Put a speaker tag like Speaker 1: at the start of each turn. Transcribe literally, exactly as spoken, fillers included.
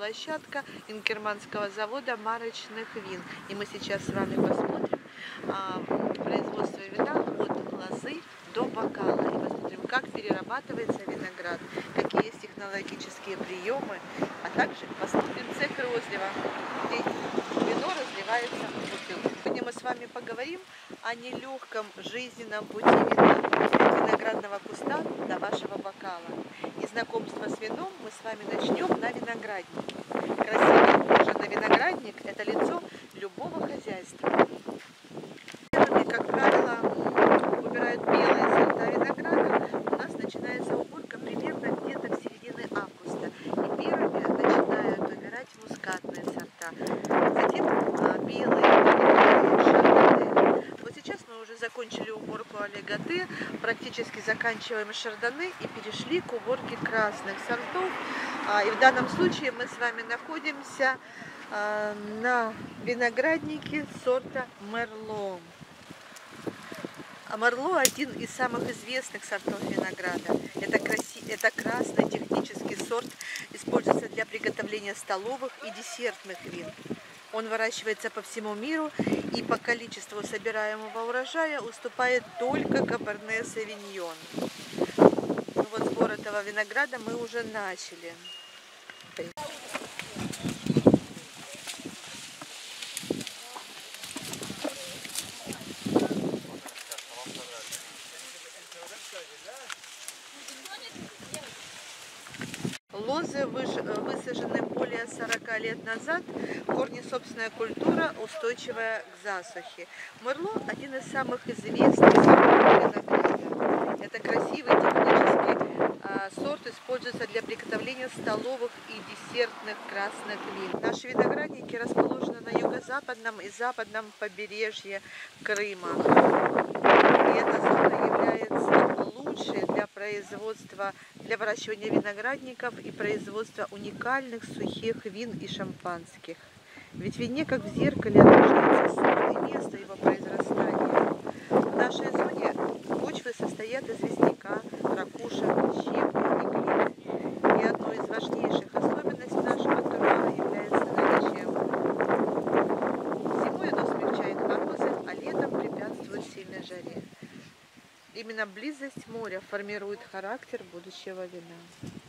Speaker 1: площадка инкерманского завода марочных вин. И мы сейчас с вами посмотрим а, производство вина от лозы до бокала. И посмотрим, как перерабатывается виноград, какие есть технологические приемы, а также посмотрим цех розлива, где вино разливается в бутылку. Сегодня мы с вами поговорим о нелегком жизненном пути вина от виноградного куста до вашего бокала. И знакомство с вином мы с вами начнем на винограднике. Красивый ухоженный виноградник – это лицо любого хозяйства. Первыми, как правило, выбирают белые сорта винограда. У нас начинается уборка примерно где-то в середине августа. И первыми начинают выбирать мускатные сорта. Затем а, белые, шардоне. Вот сейчас мы уже закончили уборку олиготе, практически заканчиваем шардоне и перешли к уборке красных сортов. А, и в данном случае мы с вами находимся а, на винограднике сорта Мерло. А Мерло один из самых известных сортов винограда. Это, краси... Это красный технический сорт, используется для приготовления столовых и десертных вин. Он выращивается по всему миру и по количеству собираемого урожая уступает только Каберне Совиньон. Ну вот сбор этого винограда мы уже начали. Лозы высажены более сорока лет назад. Корни, собственная культура, устойчивая к засухе. Мерло – один из самых известных сортов винограда. Это красивый технический а, сорт, используется для приготовления столовых и десертных красных вин. Наши виноградники расположены на юго-западном и западном побережье Крыма. И эта зона является лучшей для производства, для выращивания виноградников и производства уникальных сухих вин и шампанских. Ведь в вине, как в зеркале, отражается сорт и место его произрастания. В нашей зоне почвы состоят из известняка, ракушек, щепки и глины. И одной из важнейших особенностей нашего терруара является наличие воды. Зимой оно смягчает морозы, а летом препятствует сильной жаре. Именно близость моря формирует характер будущего вина.